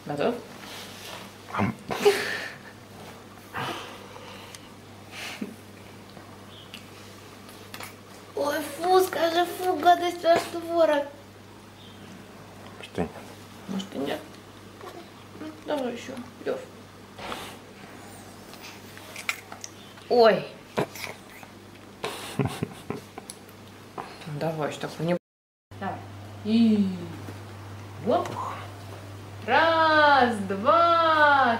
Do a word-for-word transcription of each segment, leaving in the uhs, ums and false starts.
Готов? Ой, фу, скажи, фу, гадость, ваш творог. Что нет? Может и нет? Ну, давай еще, Лев. Ой. Давай, что такое не... Давай. И... Оп. Раз, два,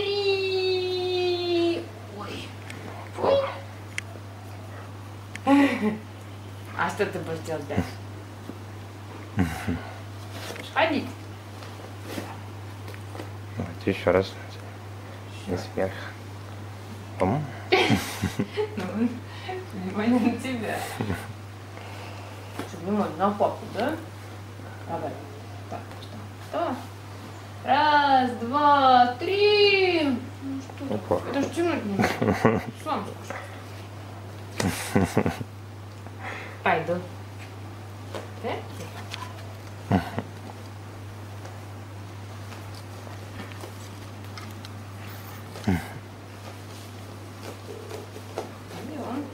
три. Ой. Ой. А что ты будешь делать дальше? Ходить. Давайте еще раз. Вниз вверх. Пом. Ну, внимание на тебя. Внимание на папу, да? Давай. Так, что? Что? Раз, два, три. Ну что? Опа. Это же тянуть не надо. Сам скажи. Пойду. Да? Пойдем.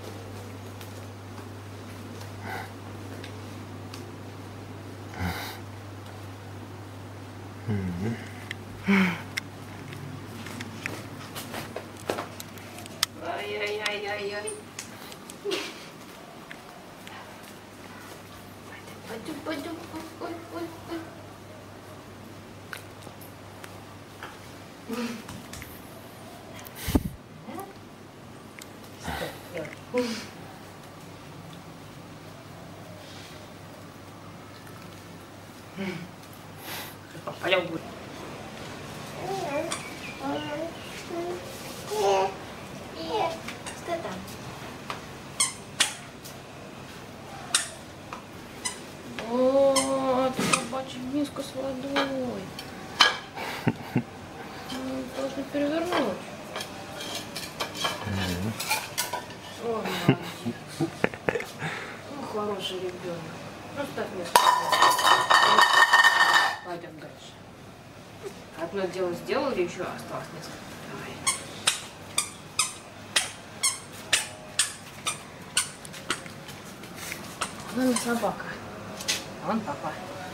Ай-яй-яй-яй-яй. Пойдем, пойдем, ой, ой, ой. Пойдем. Что там? Вот, собачья миска с водой. Мы должны перевернуть. О, мальчик. Ну, хороший ребенок. Просто отместку. Пойдем дальше. Одно дело сделали, еще осталось несколько. Давай. Вон собака. А вон папа.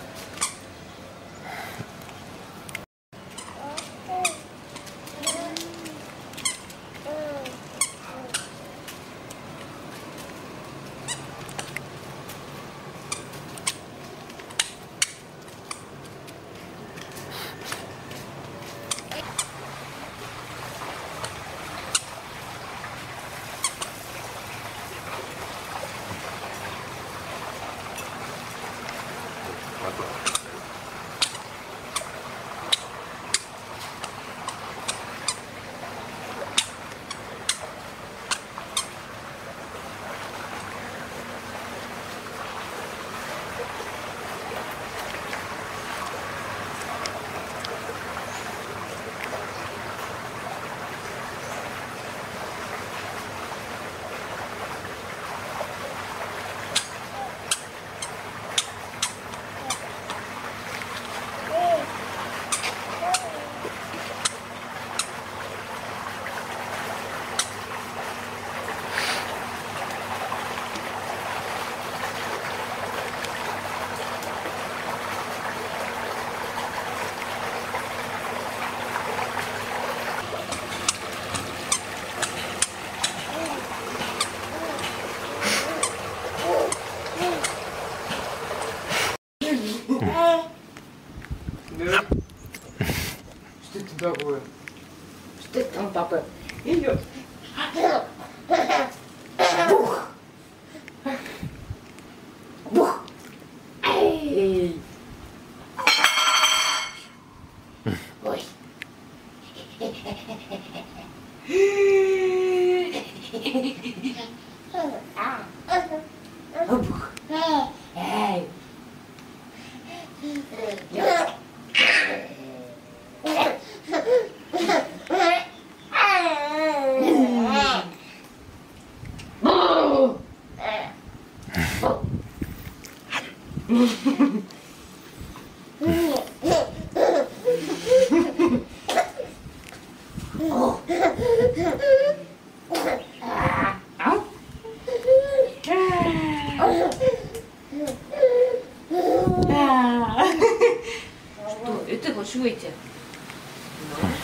Что это такое? Что это там, папа? Идет. Бух! Бух! Эй. Ой. Бух! Эй. Что? И ты хочешь выйти? Ну.